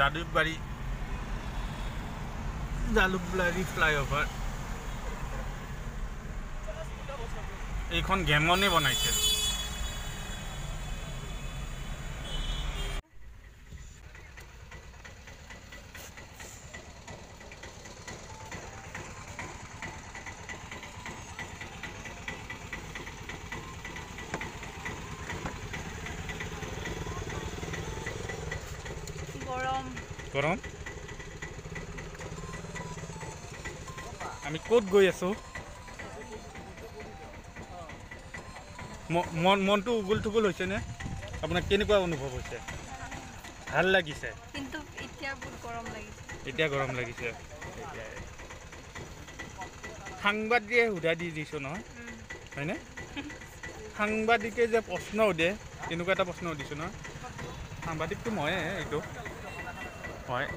Jalukbari flyover এইখন গেমনে বনাইছে গৰম আমি ক'ত গৈ আছো মনটো উগুল থুগুল হৈছে নে আপোনাৰ কেনেকুৱা অনুভৱ হৈছে ভাল লাগিছে কিন্তু এতিয়া বহুত গৰম লাগিছে এতিয়া গৰম লাগিছে সাংবাদিকে সুধা দি দিছো নহয় হয়নে সাংবাদিকে যে প্ৰশ্ন সুধে তেনেকুৱা এটা প্ৰশ্ন সুধিছো নহয় সাংবাদিকটো ময়ে এইটো হয়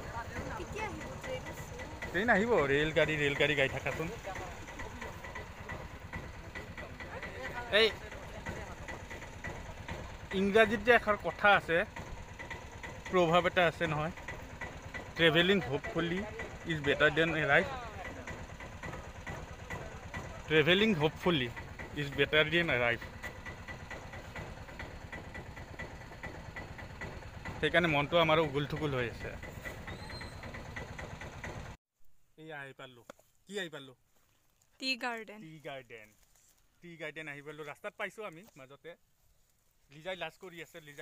ট্ৰেইন আহিব ৰেল গাড়ী গাই থাকাচোন এই ইংৰাজীত যে এষাৰ কথা আছে প্ৰভাৱ এটা আছে নহয় travelling hopefully is better than arrive travelling hopefully is better than arrive সেইকাৰণে মনটো আমাৰ উগুল থুগুল হৈ আছে এই আহি পালোঁ কি আহি পালোঁ টি গাৰ্ডেন আহি পালোঁ ৰাস্তাত পাইছোঁ আমি মাজতে লিজাই লাজ কৰি আছে এই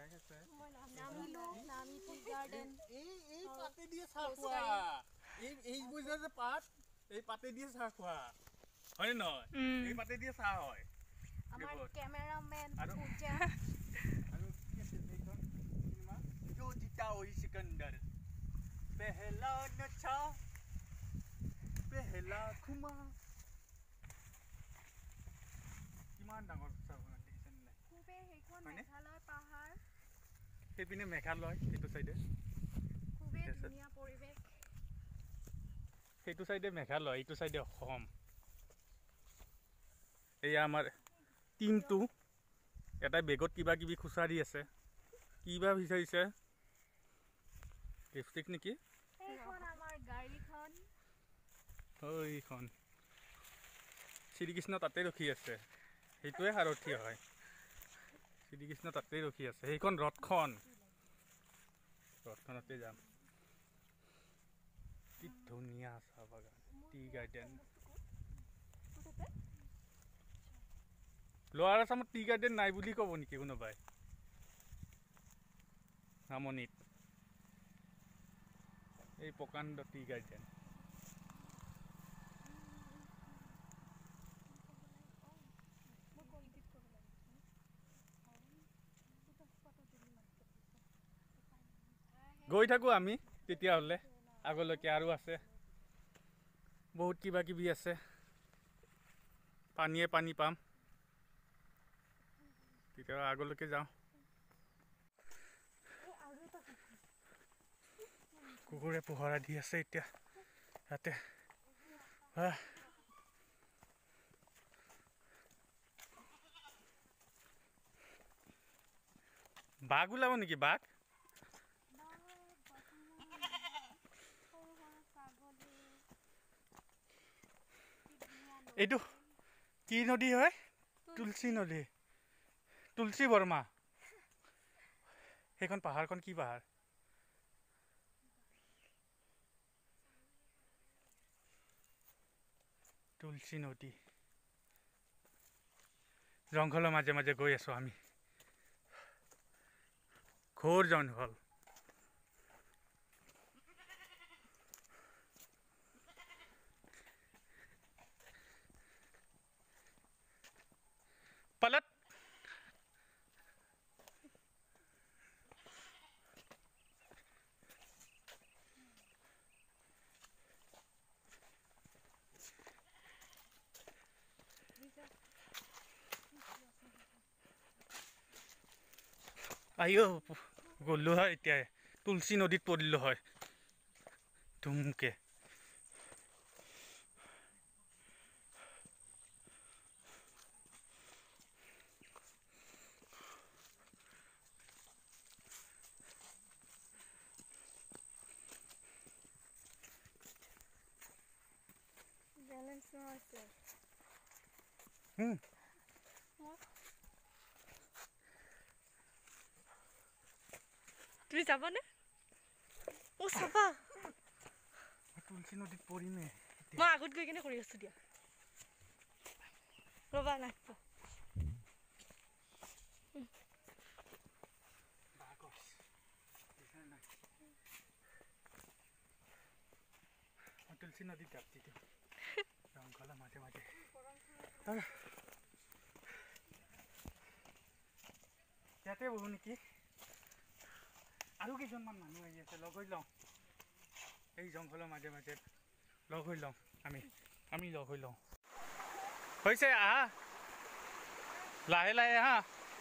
পাতে দিয়ে চাহ খোৱা এই যে পাত এই পাতে দিয়ে চাহ খোৱা হয় নহয় এই পাতে দিয়ে চাহ হয় আমাৰ কেমেৰামেন পূজা আৰু কি আছে এইখন সিনেমা जो जीता वही सिकंदर पहला नशा पहला खुमा কিমান ডাঙৰ চাবনা দেখিছেন নাই খুবে হেখন মেঘালয় পাহাৰ সেইপিনে মেঘালয় সেইটো সাইডে খুবে ধুনীয়া পৰিবেশ সেইটো সাইডে মেঘালয় এইটো সাইডে অসম এয়া আমাৰ টিমটো এটা বেগত কিবা কিবি খুচাৰি আছে কিবা বিচাৰিছে লিপষ্টিক নেকি এইখন আমাৰ গাড়ীখন ওইখন শ্ৰীকৃষ্ণ তাতে ৰখি আছে সেইটোৱে সাৰথি হয় শ্ৰীকৃষ্ণ তাতে ৰখি আছে সেইখন ৰথখনতে যাম কি ধুনীয়া চাহ বাগান টি গাৰ্ডেন লোৱাৰ আছামত টি গাৰ্ডেন নাই বুলি ক'ব নেকি কোনোবাই নামনিত এই প্ৰকাণ্ড টি গাৰ্ডেন গৈ থাকোঁ আমি তেতিয়াহ'লে আগলৈকে আৰু আছে বহুত কিবা কিবি আছে পানীয়ে পানী পাম তেতিয়া আগলৈকে যাওঁ কুকুৰে পোহৰা দি আছে এতিয়া ইয়াতে বাঘ ওলাব নেকি বাঘ এইটো কি নদী হয় তুলসী নদী তুলসী বৰ্মা সেইখন পাহাৰখন কি পাহাৰ তুলসী নদী জংঘলৰ মাজে মাজে গৈ আছো আমি ঘোৰ জংঘল पलट आइयो गलो है इतना तुलसी नदीत पड़िलो है धुमके তুমি যাবানে? ও চাবা তুলসী নদীত পৰিমে মই আগত গৈ কিনে কৰি আছো দিয়া ৰবা নাই তুলসী নদীত যাবি জংঘলৰ মাজে মাজে ইয়াতে বহু নেকি আৰু কেইজনমান মানুহ আহি আছে লগ হৈ লওঁ এই জংঘলৰ মাজে মাজে লগ হৈ লওঁ আমি লগ হৈ লওঁ হৈছে আহা লাহে লাহে আহা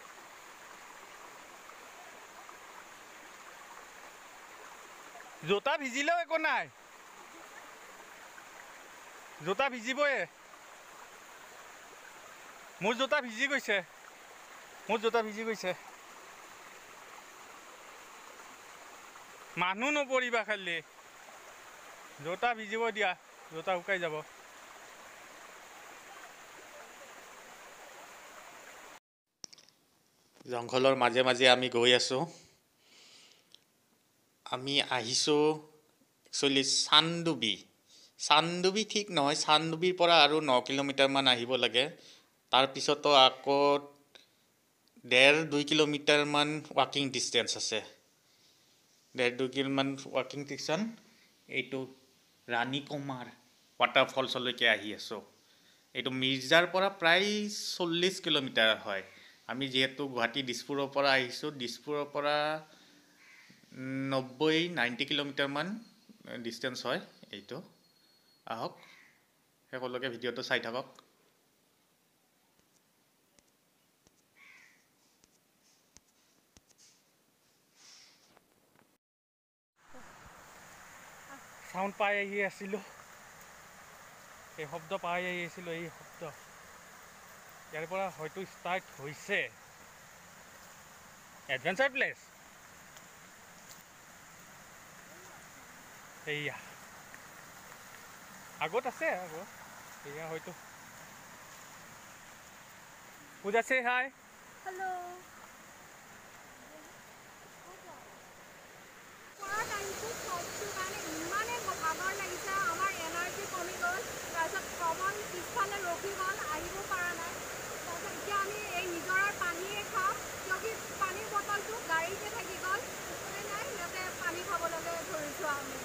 জোতা ভিজিলেও একো নাই জোতা ভিজিবয়ে মোৰ জোতা ভিজি গৈছে মানুহ নপৰিবা খালি জোতা ভিজিব দিয়া জোতা শুকাই যাব জংঘলৰ মাজে মাজে আমি গৈ আছো আমি আহিছো একচুয়ালি চান্দুবি ঠিক নহয় চান্দুবিৰ পৰা আৰু 9 কিলোমিটাৰ মান আহিব লাগে তাৰ পিছতো আকৌ 1.5-2 কিলোমিটাৰ মান ৱাকিং ডিসটেন্স আছে 1.5-2 কিলোমিটাৰ ৱাকিং ডিসটেন্স এইটো ৰাণী কুমাৰ ৱাটাৰফলছলৈকে আহি আছো এইটো মিৰ্জাৰ পৰা প্ৰায় 40 কিলোমিটাৰ হয় আমি যেহেতু গুৱাহাটী দিছপুৰৰ পৰা আহিছো দিছপুৰৰ পৰা 90 কিলোমিটাৰ মান ডিসটেন্স হয় এইটো আহক সকলোকে ভিডিওটো চাই থাকক সাউন্ড পাই আহি আছিলো এই শব্দ পাই আহি আছিলো এই শব্দ ইয়াৰ পৰা হয়তো ষ্টাৰ্ট হৈছে এডভেঞ্চাৰ প্লেস এইয়া আগত আছে আকৌ এয়া হয়তো পূজা say hi हेलो পৰা টাইমটো সবটো কাৰণে ইমানে ভাগৰ লাগিছে আমাৰ এনাৰ্জি কমি গ'ল তাৰপিছত প্ৰবল পিছফালে ৰখি গ'ল আহিব পৰা নাই তাৰপিছত এতিয়া আমি এই নিজৰাৰ পানীয়ে খাওঁ কিয়কি পানীৰ বটলটো গাড়ীতে থাকি গ'ল উপায় নাই ইয়াতে পানী খাবলৈকে ধৰিছোঁ আমি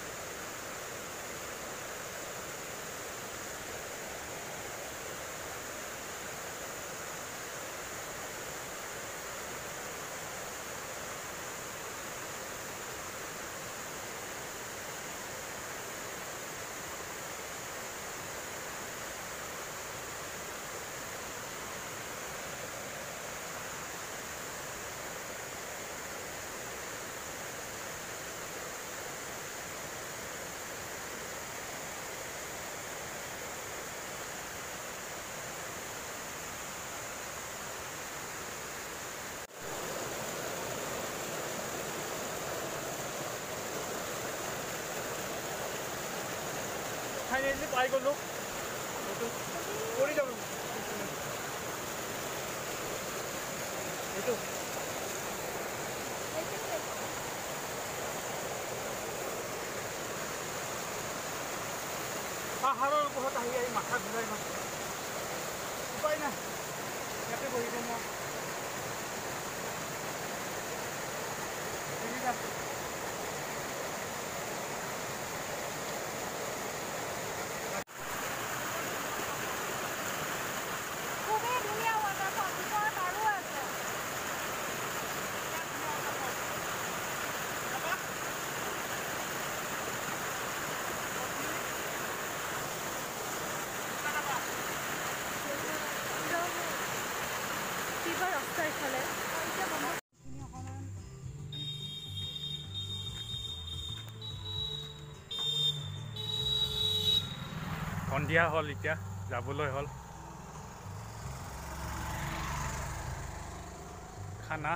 ফাইনেলি পাই গ'লো কৰি যাব এইটো পাহাৰৰ ওপৰত আহি মাথা ঘূৰাই গ'ল উপায় নাই ইয়াতে বহিব মই সন্ধিয়া হল এতিয়া যাবলৈ হল খানা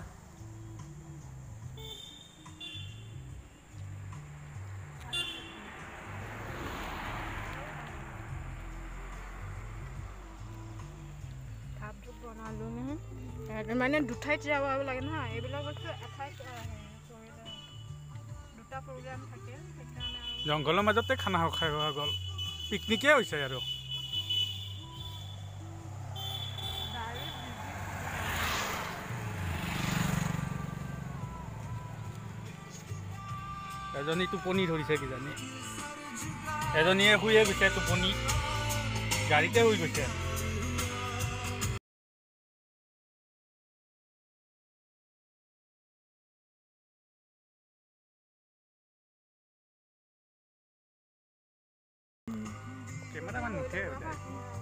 বনালোঁ নহয় মানে দুঠাইত যাব লাগে নহয় এইবিলাক বস্তু এঠাইত কৰিলে দুটা প্ৰগ্ৰাম থাকে সেইকাৰণে জংঘলৰ মাজতে খানা খাই খোৱা গ'ল পিকনিকে হৈছে আৰু এজনী টোপনি ধৰিছে কিজানি এজনীয়ে শুয়ে গৈছে টোপনি গাড়ীতে শুই গৈছে কেমেৰামান নুঠে